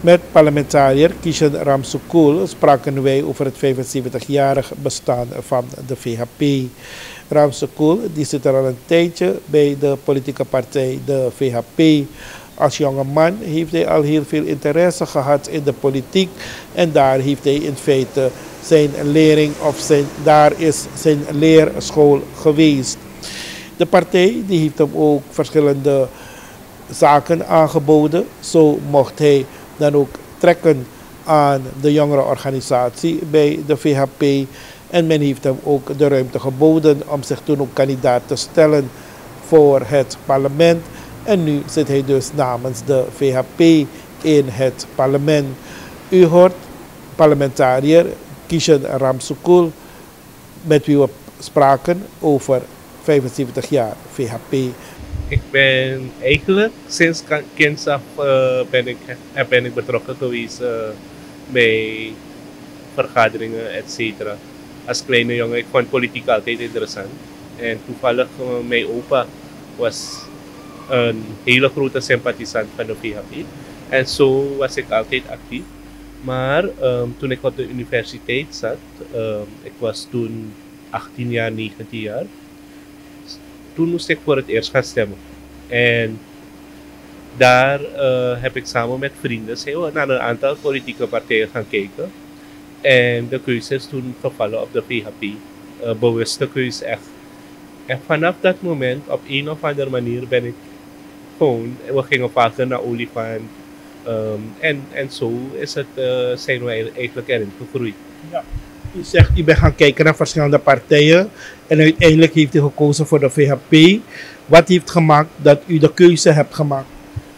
Met parlementariër Kishen Ramsukul spraken wij over het 75-jarig bestaan van de VHP. Ramsukul die zit er al een tijdje bij de politieke partij de VHP. Als jonge man heeft hij al heel veel interesse gehad in de politiek en daar heeft hij in feite zijn lering daar is zijn leerschool geweest. De partij die heeft hem ook verschillende zaken aangeboden. Zo mocht hij dan ook trekken aan de jongerenorganisatie bij de VHP. En men heeft hem ook de ruimte geboden om zich toen ook kandidaat te stellen voor het parlement. En nu zit hij dus namens de VHP in het parlement. U hoort parlementariër Kishen Ramsukul, met wie we spraken over 75 jaar VHP. Ik ben eigenlijk sinds kinds af ben ik betrokken geweest bij vergaderingen, etc. Als kleine jongen, ik vond politiek altijd interessant. En toevallig mijn opa was een hele grote sympathisant van de VHP. En zo was ik altijd actief. Maar toen ik op de universiteit zat, ik was toen 18 jaar, 19 jaar. Toen moest ik voor het eerst gaan stemmen. En daar heb ik samen met vrienden naar een aantal politieke partijen gaan kijken. En de keuze is toen gevallen op de VHP. Bewuste keuze echt. En vanaf dat moment, op een of andere manier, ben ik gewoon, we gingen vaker naar Olifant. En zo zijn we eigenlijk erin gegroeid. Ja. U zegt, u bent gaan kijken naar verschillende partijen en uiteindelijk heeft u gekozen voor de VHP. Wat heeft gemaakt dat u de keuze hebt gemaakt?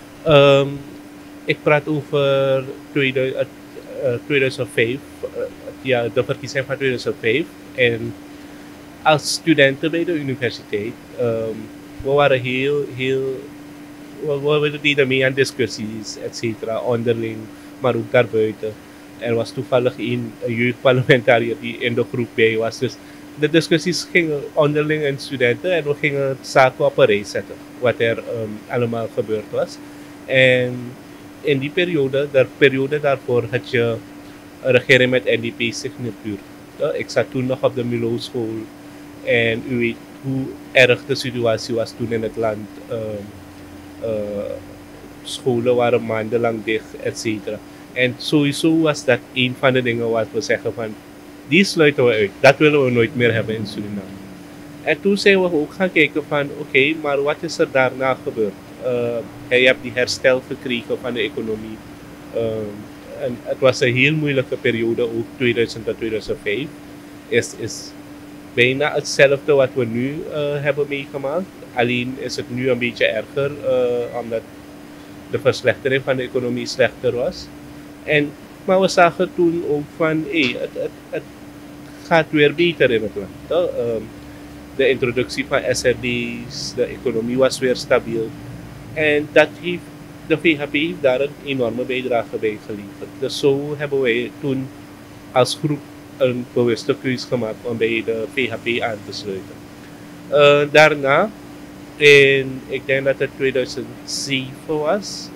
Ik praat over 2005, ja, de verkiezing van 2005. En als studenten bij de universiteit, we waren we deden mee aan discussies, etc. onderling, maar ook daarbuiten. Er was toevallig een jeugdparlementariër die in de groep bij was. Dus de discussies gingen onderling in studenten en we gingen zaken op een rij zetten. Wat er allemaal gebeurd was. En in die periode, de periode daarvoor, had je een regering met NDP-signatuur. Ik zat toen nog op de Milo school. En u weet hoe erg de situatie was toen in het land. Scholen waren maandenlang dicht, etc. En sowieso was dat een van de dingen wat we zeggen van, die sluiten we uit. Dat willen we nooit meer hebben in Suriname. En toen zijn we ook gaan kijken van, oké, maar wat is er daarna gebeurd? Je hebt die herstel gekregen van de economie. En het was een heel moeilijke periode, ook 2000 tot 2005. Is bijna hetzelfde wat we nu hebben meegemaakt. Alleen is het nu een beetje erger, omdat de verslechtering van de economie slechter was. Maar we zagen toen ook van, het gaat weer beter in het land. De introductie van SRD's, de economie was weer stabiel. En de VHP heeft daar een enorme bijdrage bij geleverd. Dus zo hebben wij toen als groep een bewuste keuze gemaakt om bij de VHP aan te sluiten. Daarna, ik denk dat het 2007 was,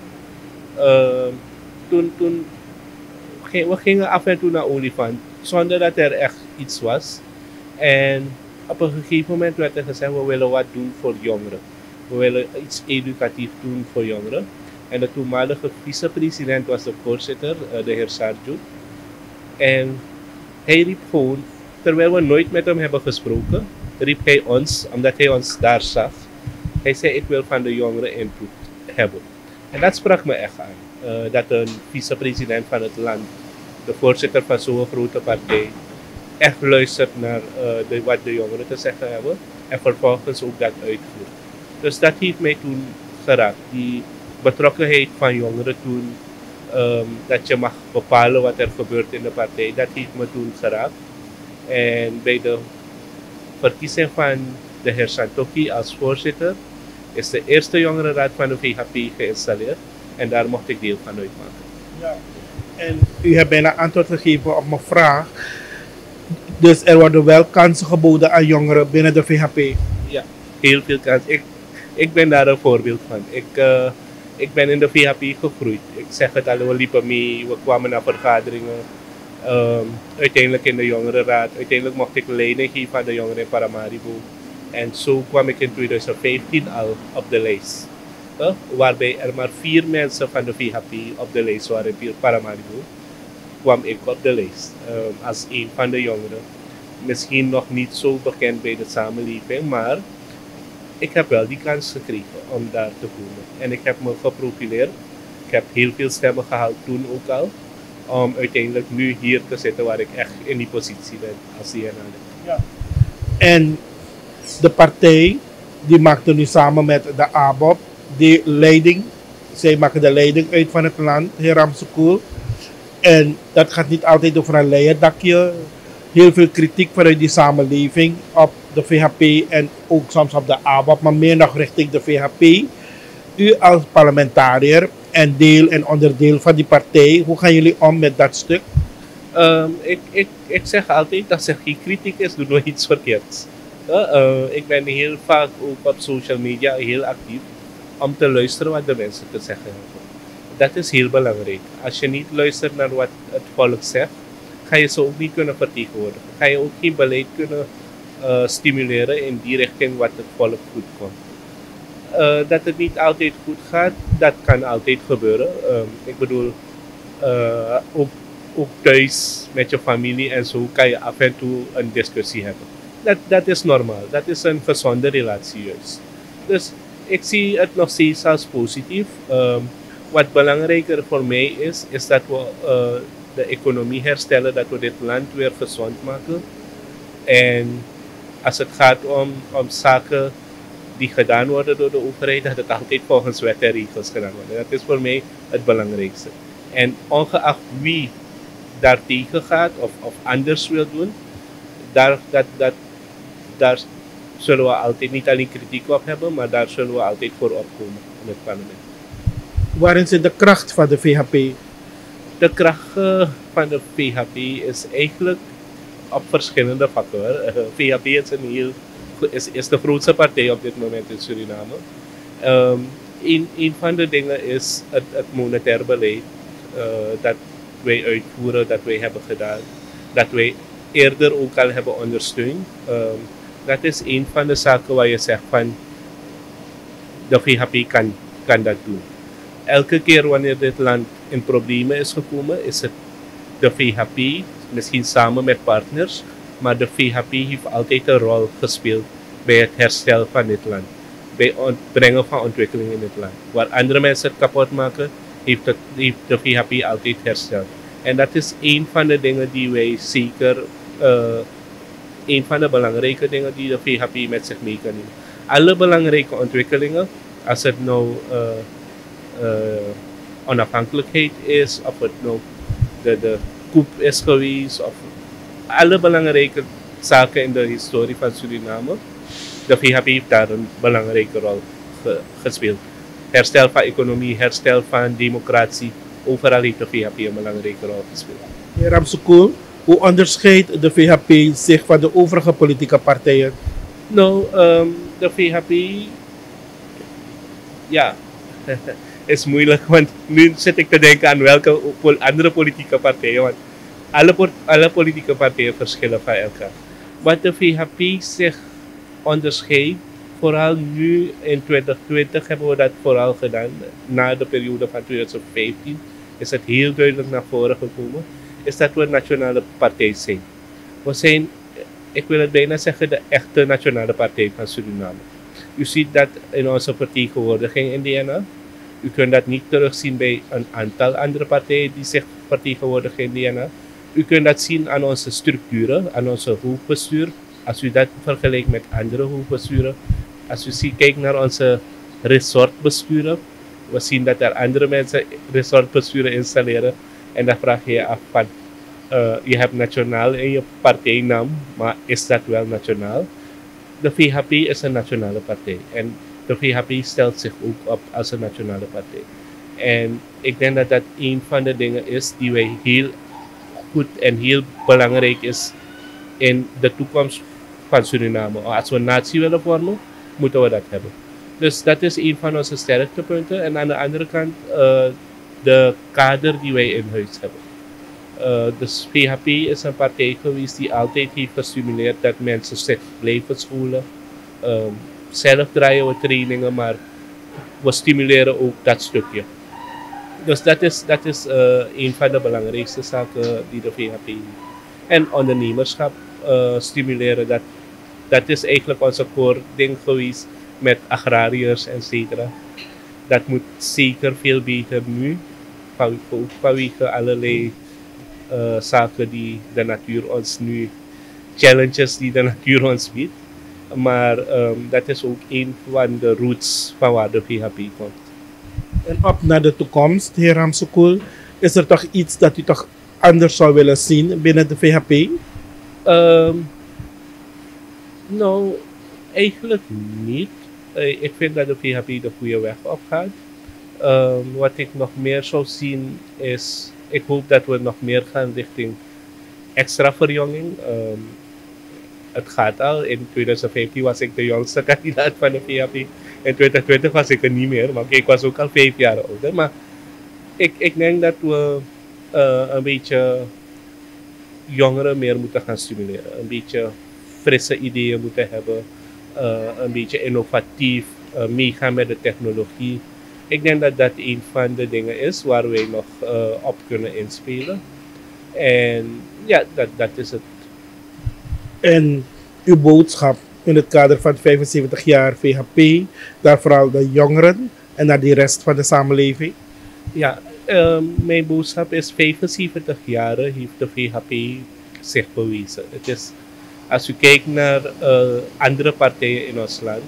toen we gingen af en toe naar Olifant, zonder dat er echt iets was. En op een gegeven moment werd er gezegd, we willen wat doen voor jongeren. We willen iets educatief doen voor jongeren. En de toenmalige vicepresident was de voorzitter, de heer Sarju. En hij riep gewoon, terwijl we nooit met hem hebben gesproken, riep hij ons, omdat hij ons daar zag. Hij zei, ik wil van de jongeren input hebben. En dat sprak me echt aan. Dat een vicepresident van het land, de voorzitter van zo'n grote partij, echt luistert naar wat de jongeren te zeggen hebben. En vervolgens ook dat uitvoert. Dus dat heeft mij toen geraakt. Die betrokkenheid van jongeren toen, dat je mag bepalen wat er gebeurt in de partij, dat heeft me toen geraakt. En bij de verkiezing van de heer Santoki als voorzitter is de eerste jongerenraad van de VHP geïnstalleerd. En daar mocht ik deel van uitmaken. Ja. En u hebt bijna antwoord gegeven op mijn vraag. Dus er worden wel kansen geboden aan jongeren binnen de VHP? Ja, heel veel kansen. Ik ben daar een voorbeeld van. Ik ben in de VHP gegroeid. Ik zeg het al, we liepen mee, we kwamen naar vergaderingen. Uiteindelijk in de jongerenraad. Uiteindelijk mocht ik leiding geven aan de jongeren in Paramaribo. En zo kwam ik in 2015 al op de lijst. Waarbij er maar 4 mensen van de VHP op de lijst waren in Paramaribo. Kwam ik op de lijst als een van de jongeren. Misschien nog niet zo bekend bij de samenleving, maar ik heb wel die kans gekregen om daar te komen. En ik heb me geprofileerd. Ik heb heel veel stemmen gehaald toen ook al. Om uiteindelijk nu hier te zitten waar ik echt in die positie ben als Nationale. Ja. En de partij die maakte nu samen met de ABOP de leiding. Zij maken de leiding uit van het land, heer Ramsukul. En dat gaat niet altijd over een leien dakje. Heel veel kritiek vanuit die samenleving op de VHP en ook soms op de ABOP, maar meer nog richting de VHP. U als parlementariër en deel en onderdeel van die partij, hoe gaan jullie om met dat stuk? Ik zeg altijd, als er geen kritiek is, doen we iets verkeerds. Ik ben heel vaak ook op social media heel actief om te luisteren wat de mensen te zeggen hebben. Dat is heel belangrijk. Als je niet luistert naar wat het volk zegt, ga je ze ook niet kunnen vertegenwoordigen. Ga je ook geen beleid kunnen stimuleren in die richting wat het volk goed komt. Dat het niet altijd goed gaat, dat kan altijd gebeuren. Ik bedoel, ook thuis met je familie en zo kan je af en toe een discussie hebben. Dat is normaal. Dat is een gezonde relatie juist. Dus ik zie het nog steeds als positief. Wat belangrijker voor mij is dat we de economie herstellen, dat we dit land weer gezond maken. En als het gaat om zaken die gedaan worden door de overheid, dat het altijd volgens wet en regels gedaan wordt. Dat is voor mij het belangrijkste. En ongeacht wie daar tegen gaat of anders wil doen, daar zullen we altijd niet alleen kritiek op hebben, maar daar zullen we altijd voor opkomen in het parlement. Waarin zit de kracht van de VHP? De kracht van de VHP is eigenlijk op verschillende factoren. VHP is de grootste partij op dit moment in Suriname. Een van de dingen is het monetair beleid dat wij uitvoeren, dat wij hebben gedaan, dat wij eerder ook al hebben ondersteund. Dat is een van de zaken waar je zegt van de VHP kan dat doen. Elke keer wanneer dit land in problemen is gekomen, is het de VHP, misschien samen met partners, maar de VHP heeft altijd een rol gespeeld bij het herstel van dit land. Bij het brengen van ontwikkeling in het land. Waar andere mensen het kapot maken, heeft de VHP altijd hersteld. En dat is een van de dingen die wij zeker, een van de belangrijke dingen die de VHP met zich mee kan nemen. Alle belangrijke ontwikkelingen, als het nou onafhankelijkheid is, of het nou de coup is geweest, of alle belangrijke zaken in de historie van Suriname, de VHP heeft daar een belangrijke rol gespeeld. Herstel van economie, herstel van democratie, overal heeft de VHP een belangrijke rol gespeeld. Meneer Ramsukul, hoe onderscheidt de VHP zich van de overige politieke partijen? Nou, de VHP, ja, is moeilijk, want nu zit ik te denken aan welke andere politieke partijen, want alle politieke partijen verschillen van elkaar. Wat de VHP zich onderscheidt, vooral nu in 2020 hebben we dat vooral gedaan, na de periode van 2015 is het heel duidelijk naar voren gekomen, is dat we een nationale partij zijn. We zijn, ik wil het bijna zeggen, de echte nationale partij van Suriname. U ziet dat in onze vertegenwoordiging in DNA. U kunt dat niet terugzien bij een aantal andere partijen die zich vertegenwoordigen in DNA. U kunt dat zien aan onze structuren, aan onze hoofdbestuur. Als u dat vergelijkt met andere hoofdbesturen. Als u kijkt naar onze resortbesturen, we zien dat er andere mensen resortbesturen installeren. En dan vraag je je af van, je hebt nationaal in je partijnaam, maar is dat wel nationaal? De VHP is een nationale partij. En de VHP stelt zich ook op als een nationale partij. En ik denk dat dat een van de dingen is die wij heel goed en heel belangrijk is in de toekomst van Suriname. Als we een natie willen vormen, moeten we dat hebben. Dus dat is een van onze sterktepunten. En aan de andere kant de kader die wij in huis hebben. Dus VHP is een partij geweest die altijd heeft gestimuleerd dat mensen zich blijven scholen. Zelf draaien we trainingen, maar we stimuleren ook dat stukje. Dus dat is een van de belangrijkste zaken die de VHP heeft. En ondernemerschap stimuleren, dat is eigenlijk onze core ding geweest met agrariërs, etc. Dat moet zeker veel beter nu, vanwege allerlei zaken die de natuur ons nu, challenges die de natuur ons biedt. Maar dat is ook een van de roots van waar de VHP komt. En op naar de toekomst, heer Ramsukul, is er toch iets dat u toch anders zou willen zien binnen de VHP? Nou, eigenlijk niet. Ik vind dat de VHP de goede weg opgaat. Wat ik nog meer zou zien is, ik hoop dat we nog meer gaan richting extra verjonging. Het gaat al. In 2015 was ik de jongste kandidaat van de VHP. In 2020 was ik er niet meer, maar ik was ook al 5 jaar ouder. Maar ik denk dat we een beetje jongeren meer moeten gaan stimuleren. Een beetje frisse ideeën moeten hebben. Een beetje innovatief meegaan met de technologie. Ik denk dat dat een van de dingen is waar wij nog op kunnen inspelen. En ja, dat is het. En uw boodschap in het kader van 75 jaar VHP, daar vooral de jongeren en naar de rest van de samenleving? Ja, mijn boodschap is 75 jaar heeft de VHP zich bewezen. Het is, als u kijkt naar andere partijen in ons land,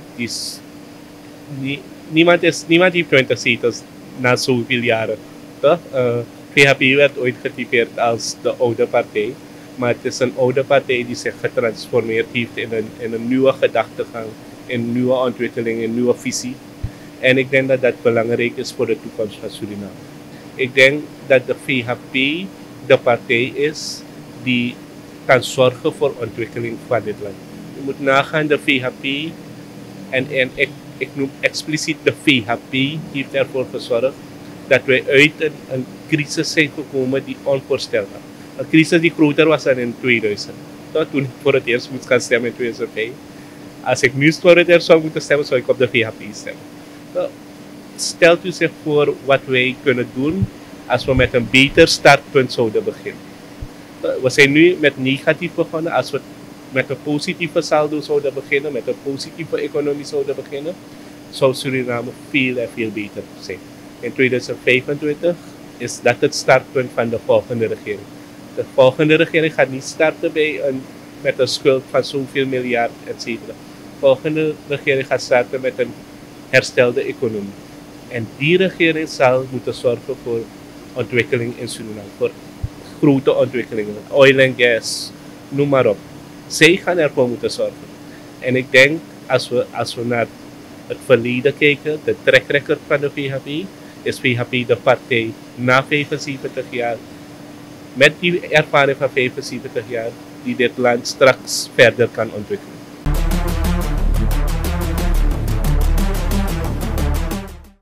niemand heeft 20 zetels na zoveel jaren. VHP werd ooit getypeerd als de oude partij. Maar het is een oude partij die zich getransformeerd heeft in een nieuwe gedachtegang, in een nieuwe ontwikkeling, in een nieuwe visie. En ik denk dat dat belangrijk is voor de toekomst van Suriname. Ik denk dat de VHP de partij is die kan zorgen voor ontwikkeling van dit land. Je moet nagaan, de VHP, en ik noem expliciet de VHP, heeft ervoor gezorgd dat wij uit een crisis zijn gekomen die onvoorstelbaar. Een crisis die groter was dan in 2000. Toen ik voor het eerst moest gaan stemmen in 2005. Als ik nu voor het eerst zou moeten stemmen, zou ik op de VHP stemmen. Stelt u zich voor wat wij kunnen doen als we met een beter startpunt zouden beginnen. We zijn nu met negatief begonnen. Als we met een positieve saldo zouden beginnen, met een positieve economie zouden beginnen, zou Suriname veel en veel beter zijn. In 2025 is dat het startpunt van de volgende regering. De volgende regering gaat niet starten met een schuld van zoveel miljard, etc. De volgende regering gaat starten met een herstelde economie. En die regering zal moeten zorgen voor ontwikkeling in Suriname, voor grote ontwikkelingen, oil en gas, noem maar op. Zij gaan ervoor moeten zorgen. En ik denk, als we naar het verleden kijken, de track record van de VHP, is VHP de partij na 75 jaar, met die ervaring van 75 jaar, die dit land straks verder kan ontwikkelen.